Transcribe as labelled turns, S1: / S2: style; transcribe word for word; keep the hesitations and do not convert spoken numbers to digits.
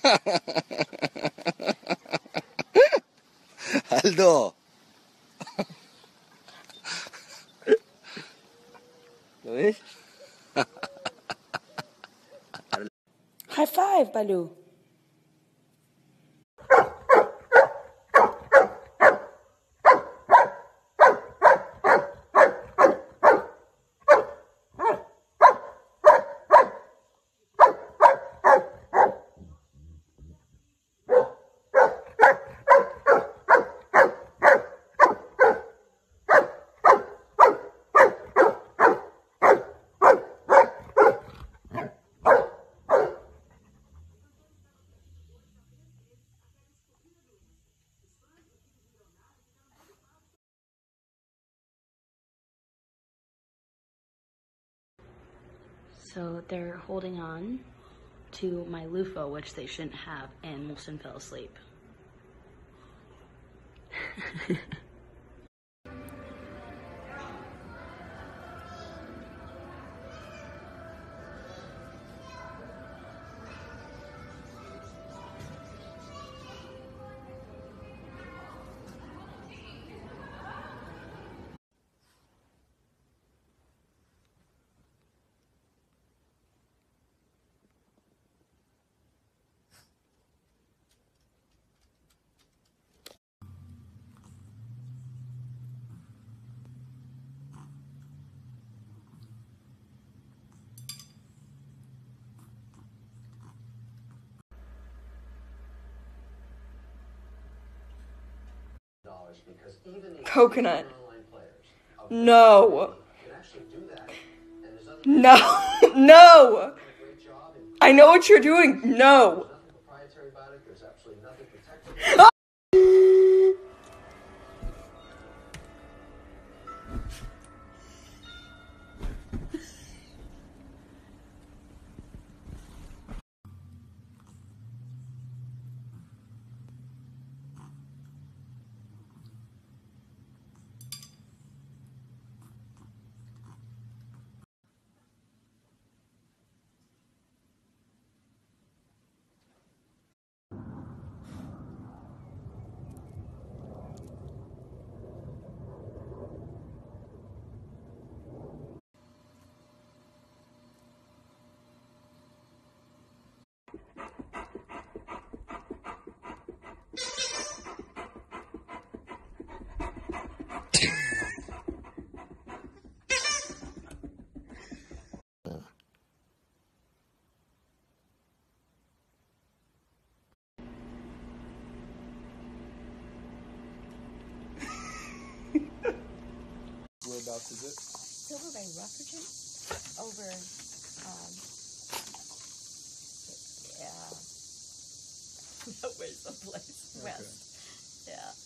S1: Aldo. ¿Lo ves?
S2: High five, Baloo. So they're holding on to my loofah, which they shouldn't have, and Molson fell asleep. Coconut. No. No. No. I know what you're doing. No.
S3: Whereabouts is it?
S4: It's over by Rufferton. Over, um, yeah. That way someplace.
S3: Okay.
S4: West. Yeah.